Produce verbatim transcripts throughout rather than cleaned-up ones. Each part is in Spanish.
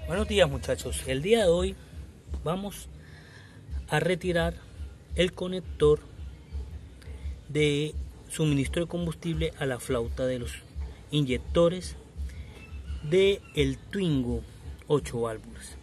Buenos días muchachos, el día de hoy vamos a retirar el conector de suministro de combustible a la flauta de los inyectores de el Twingo ocho válvulas.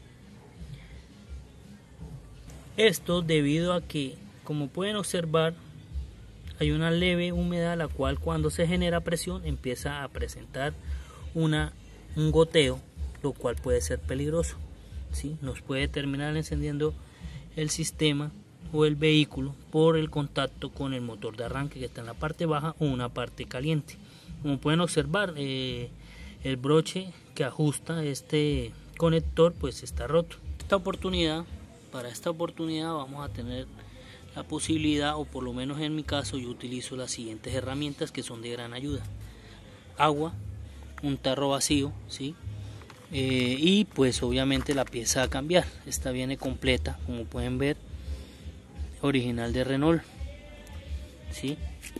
Esto debido a que, como pueden observar, hay una leve humedad, la cual cuando se genera presión empieza a presentar una, un goteo, lo cual puede ser peligroso, ¿sí? Nos puede terminar encendiendo el sistema o el vehículo por el contacto con el motor de arranque que está en la parte baja o una parte caliente. Como pueden observar, eh, el broche que ajusta este conector pues está roto. Esta oportunidad, para esta oportunidad vamos a tener la posibilidad, o por lo menos en mi caso yo utilizo las siguientes herramientas que son de gran ayuda: agua, un tarro vacío, ¿sí? Eh, y pues obviamente la pieza a cambiar. Esta viene completa, como pueden ver, original de Renault, ¿sí?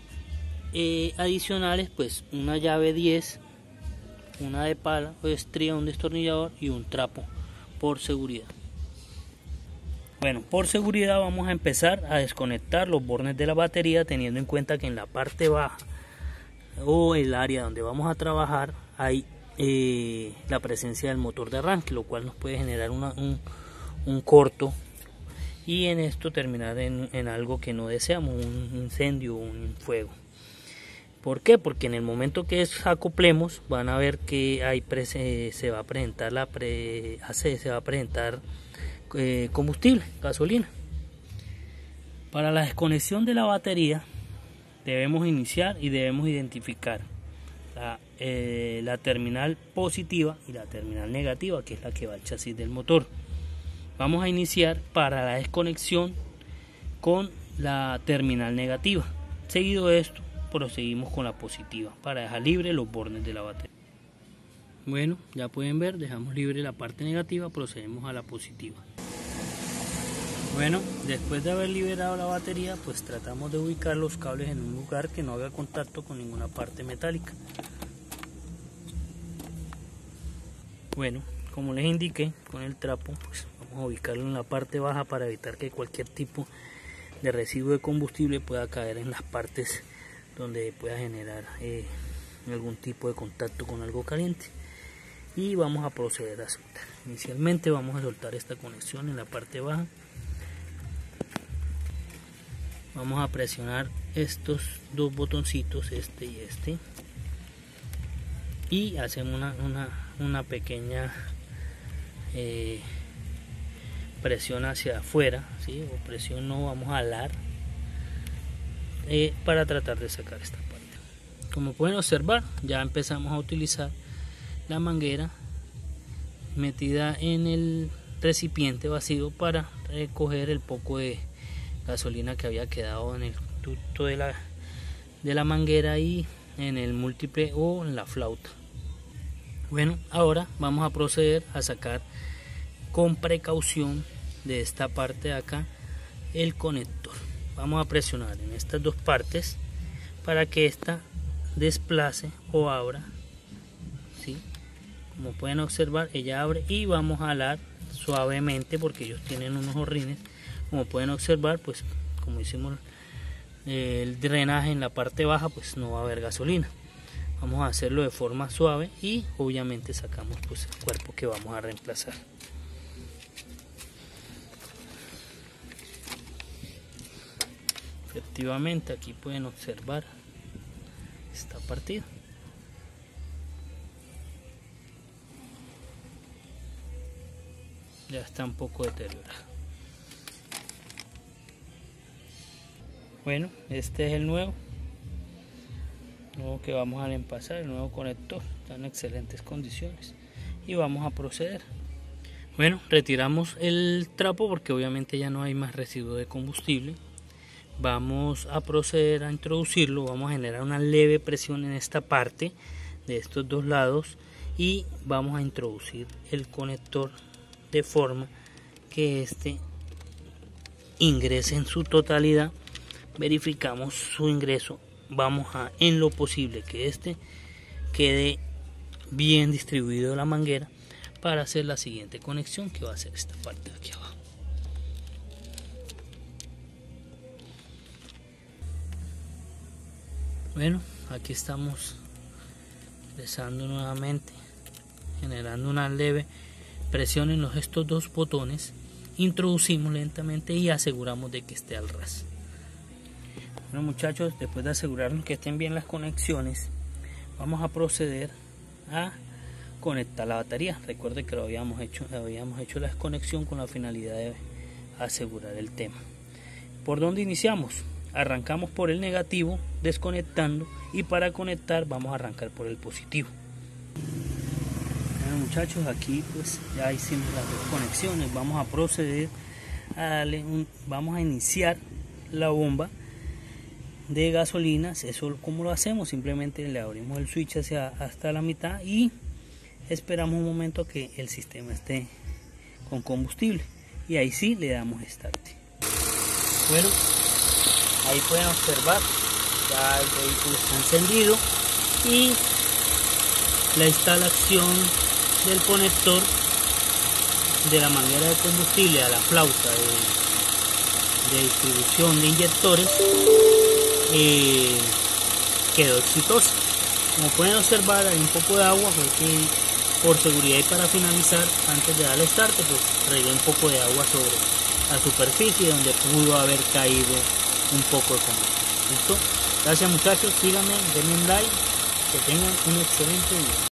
Eh, adicionales pues una llave diez, una de pala o estría, un destornillador y un trapo por seguridad. Bueno, por seguridad vamos a empezar a desconectar los bornes de la batería, teniendo en cuenta que en la parte baja o el área donde vamos a trabajar hay eh, la presencia del motor de arranque, lo cual nos puede generar una, un, un corto y en esto terminar en, en algo que no deseamos, un incendio o un fuego. ¿Por qué? Porque en el momento que acoplemos van a ver que hay pre, se va a presentar la pre, se va a presentar eh, combustible, gasolina. Para la desconexión de la batería debemos iniciar y debemos identificar la, eh, la terminal positiva y la terminal negativa, que es la que va al chasis del motor. Vamos a iniciar para la desconexión con la terminal negativa. Seguido de esto proseguimos con la positiva para dejar libre los bornes de la batería. Bueno, ya pueden ver, dejamos libre la parte negativa, procedemos a la positiva. Bueno, después de haber liberado la batería, pues tratamos de ubicar los cables en un lugar que no haga contacto con ninguna parte metálica. Bueno, como les indiqué, con el trapo pues vamos a ubicarlo en la parte baja para evitar que cualquier tipo de residuo de combustible pueda caer en las partes donde pueda generar eh, algún tipo de contacto con algo caliente. Y vamos a proceder a soltar. Inicialmente vamos a soltar esta conexión en la parte baja. Vamos a presionar estos dos botoncitos, este y este, y hacemos una, una, una pequeña eh, presión hacia afuera, ¿sí? O presión no, vamos a alar eh, para tratar de sacar esta parte. Como pueden observar, ya empezamos a utilizar la manguera metida en el recipiente vacío para recoger el poco de gasolina que había quedado en el ducto de la, de la manguera y en el múltiple o en la flauta. Bueno, ahora vamos a proceder a sacar con precaución de esta parte de acá el conector. Vamos a presionar en estas dos partes para que esta desplace o abra, ¿sí? Como pueden observar, ella abre y vamos a alar suavemente porque ellos tienen unos horrines. Como pueden observar, pues como hicimos el drenaje en la parte baja, pues no va a haber gasolina. Vamos a hacerlo de forma suave y obviamente sacamos pues el cuerpo que vamos a reemplazar. Efectivamente, aquí pueden observar, está partido. Ya está un poco deteriorado. Bueno, este es el nuevo, nuevo que vamos a empezar, el nuevo conector, está en excelentes condiciones y vamos a proceder. Bueno, retiramos el trapo porque obviamente ya no hay más residuo de combustible. Vamos a proceder a introducirlo, vamos a generar una leve presión en esta parte de estos dos lados y vamos a introducir el conector de forma que este ingrese en su totalidad. Verificamos su ingreso, vamos a en lo posible que este quede bien distribuido la manguera para hacer la siguiente conexión, que va a ser esta parte de aquí abajo. Bueno, aquí estamos ingresando nuevamente, generando una leve presión en los, estos dos botones. Introducimos lentamente y aseguramos de que esté al ras. Bueno muchachos, después de asegurarnos que estén bien las conexiones, vamos a proceder a conectar la batería. Recuerde que lo habíamos hecho, habíamos hecho la desconexión con la finalidad de asegurar el tema. ¿Por dónde iniciamos? Arrancamos por el negativo desconectando, y para conectar vamos a arrancar por el positivo. Bueno muchachos, aquí pues ya hicimos las dos conexiones. Vamos a proceder a darle un, vamos a iniciar la bomba de gasolinas. Eso como lo hacemos, simplemente le abrimos el switch hacia hasta la mitad y esperamos un momento que el sistema esté con combustible, y ahí sí le damos start. Bueno, ahí pueden observar, ya el vehículo está encendido y la instalación del conector de la manguera de combustible a la flauta de, de distribución de inyectores eh, quedó exitosa. Como pueden observar, hay un poco de agua porque por seguridad y para finalizar, antes de darle start, pues regué un poco de agua sobre la superficie donde pudo haber caído un poco de combustible. ¿Listo? Gracias muchachos, síganme, denme un like, que tengan un excelente día.